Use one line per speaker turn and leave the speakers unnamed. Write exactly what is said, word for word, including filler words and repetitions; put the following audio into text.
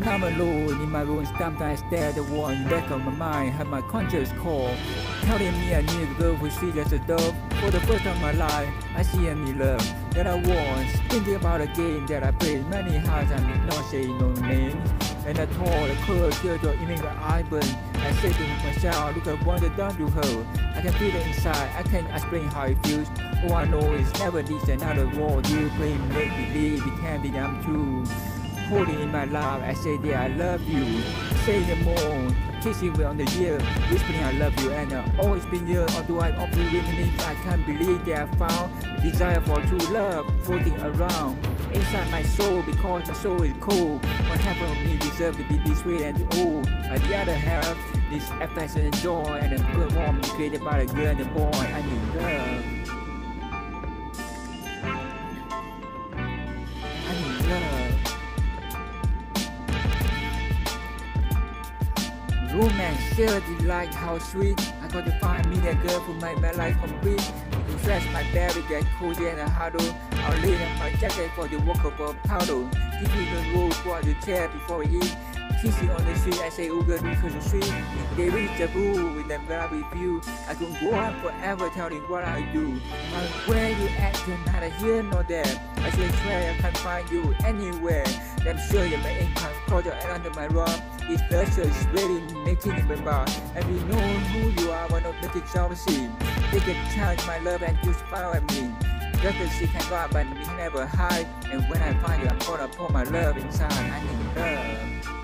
I'm alone in my room, sometimes I stare at the wall in the back of my mind, have my conscience call, telling me I need a girl who's sweet as a dove. For the first time in my life, I see a new love that I want. Thinking about a game that I played many times, I did not say no name. And I told the girl, girl, don't even the eye burn. I said to myself, look at what I done to her. I can feel it inside, I can't explain how it feels. All I know is never this another world. You play make believe, pretending I'm true. Holding in my love, I say that I love you. Say the more, kissing me on the ear, whispering I love you, and I've always been here. Although I'm often witness, I can't believe that I found the desire for true love floating around inside my soul, because my soul is cold. What happened to me deserves to be this way and old. On the other hand, this affection and joy and the good warmth created by the girl and the boy. I need love. I need love. Romance, sure delight, how sweet. I got to find me a girl who make my life complete. To stretch my belly, get cozy and a huddle. I'll lay up my jacket for the walkable powder. Give you the road for the chair before we eat. Kissing on the street, I say, oh girl, because the street. They reach the blue with them very with you. I could go on forever telling what I do. But where you at, you're neither here nor there. I say, swear I can't find you anywhere. I'm sure you're my income project under my rug. This pleasure is really making me remember. And we know who you are, why not make it self-seen. Take a chance, my love, and you smile at me. Just as she can go, but we never hide. And when I find you, I'm gonna pour my love inside. I need love.